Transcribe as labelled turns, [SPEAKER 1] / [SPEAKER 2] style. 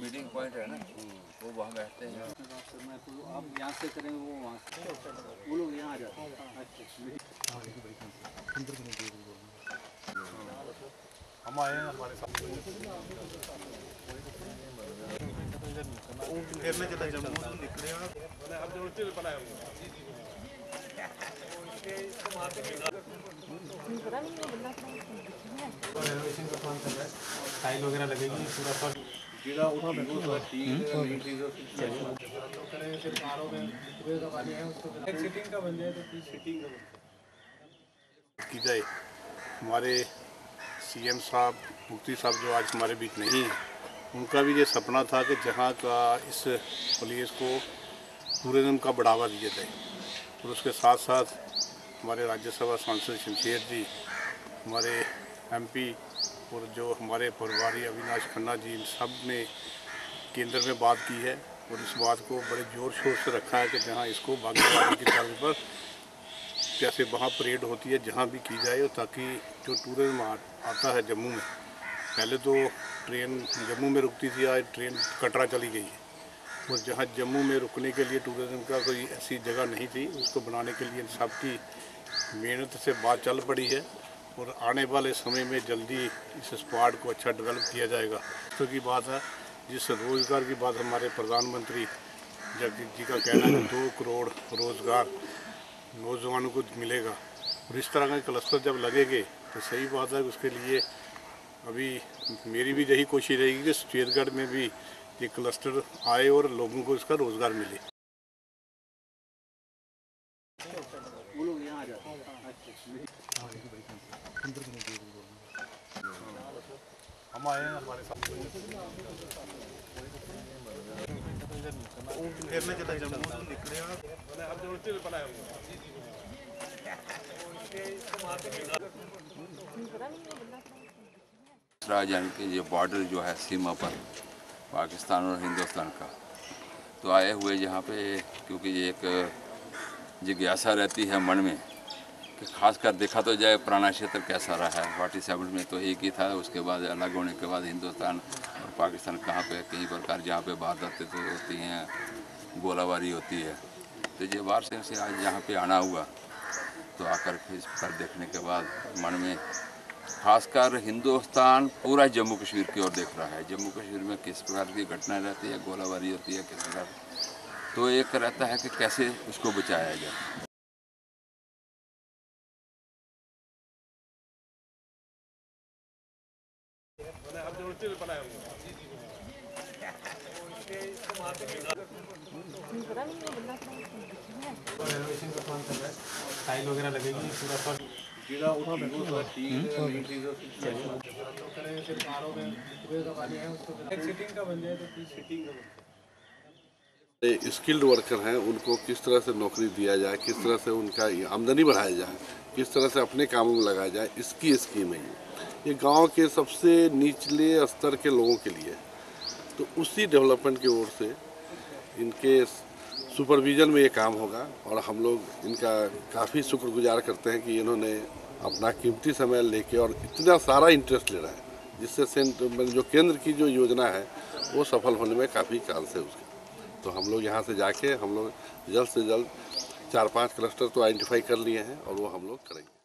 [SPEAKER 1] Meeting point है ना, वो वहाँ बैठते हैं।
[SPEAKER 2] आप यहाँ से करेंगे, वो वहाँ से, वो लोग यहाँ आ जाते हैं।
[SPEAKER 3] हम आए हैं हमारे साथ फिरने चला जम्मू निकले अब जो बनाए रेनोवेशन का प्लान चल रहा है, टाइल वगैरह लगेगी पूरा फर्श
[SPEAKER 1] जिला उठा ठीक
[SPEAKER 3] करें, फिर कारों में का पानी है उसको एक सीटिंग का बन जाए तो फिर सीटिंग का की जाए। हमारे सीएम साहब मुफ्ती साहब जो आज हमारे बीच नहीं हैं, उनका भी ये सपना था कि जहाँ का इस प्लेस को टूरिज़्म का बढ़ावा दिया जाए। और उसके साथ साथ हमारे राज्यसभा सांसद शमशेर जी, हमारे एमपी और जो हमारे प्रभारी अविनाश खन्ना जी, इन सब ने केंद्र में बात की है और इस बात को बड़े ज़ोर शोर से रखा है कि जहाँ इसको भाग्यवादी की तर्ज पर जैसे वहाँ परेड होती है जहाँ भी की जाए, ताकि जो टूरिज्म आता है जम्मू में, पहले तो ट्रेन जम्मू में रुकती थी, आज ट्रेन कटरा चली गई है और जहाँ जम्मू में रुकने के लिए टूरिज्म का कोई ऐसी जगह नहीं थी, उसको बनाने के लिए सबकी मेहनत से बात चल पड़ी है और आने वाले समय में जल्दी इस स्पॉट को अच्छा डेवलप किया जाएगा। तो की बात है, जिस रोज़गार की बात हमारे प्रधानमंत्री जगदीप जी का कहना है कि 2 करोड़ रोज़गार नौजवानों को मिलेगा और इस तरह के क्लस्टर जब लगेंगे तो सही बात है। उसके लिए अभी मेरी भी यही कोशिश रहेगी कि शेरगढ़ में भी ये क्लस्टर आए और लोगों को इसका रोज़गार मिले।
[SPEAKER 2] वो लोग यहाँ आ जाते हैं।
[SPEAKER 3] हम आए हैं हमारे साथ फिरने चला जम्मू निकले अब जो बनाए
[SPEAKER 1] यानी कि ये बॉर्डर जो है सीमा पर पाकिस्तान और हिंदुस्तान का, तो आए हुए यहाँ पे क्योंकि ये एक जिज्ञासा रहती है मन में कि खासकर देखा तो जाए पुराना क्षेत्र कैसा रहा है। 47 में तो एक ही था, उसके बाद अलग होने के बाद हिंदुस्तान और पाकिस्तान कहाँ पे कई प्रकार जहाँ पे वारदातें तो होती हैं, गोलाबारी होती है। तो ये बार से आज यहाँ पे आना हुआ, तो आकर फिर इस पर देखने के बाद मन में खासकर हिंदुस्तान पूरा जम्मू कश्मीर की ओर देख रहा है। जम्मू कश्मीर में किस प्रकार की घटना रहती है, गोलाबारी होती है किस प्रकार, तो एक रहता है कि कैसे उसको बचाया जाए।
[SPEAKER 3] रेनोवेशन का प्लान चल रहा है, टाइल वगैरह लगेगी पूरा फर्श
[SPEAKER 1] जिला उठा ठीक
[SPEAKER 3] करें, फिर कारों में का पानी है उसको एक सीटिंग का बन जाए तो फिर सीटिंग का
[SPEAKER 4] स्किल्ड वर्कर हैं, उनको किस तरह से नौकरी दिया जाए, किस तरह से उनका आमदनी बढ़ाया जाए, किस तरह से अपने कामों में लगाया जाए, इसकी स्कीम है ये गांव के सबसे निचले स्तर के लोगों के लिए। तो उसी डेवलपमेंट की ओर से इनके सुपरविज़न में ये काम होगा और हम लोग इनका काफ़ी शुक्रगुजार करते हैं कि इन्होंने अपना कीमती समय लेके और इतना सारा इंटरेस्ट ले रहा है, जिससे जो केंद्र की जो योजना है वो सफल होने में काफ़ी चांस है उसके। तो हम लोग यहाँ से जाके हम लोग जल्द से जल्द 4-5 क्लस्टर तो आइडेंटिफाई कर लिए हैं और वो हम लोग करेंगे।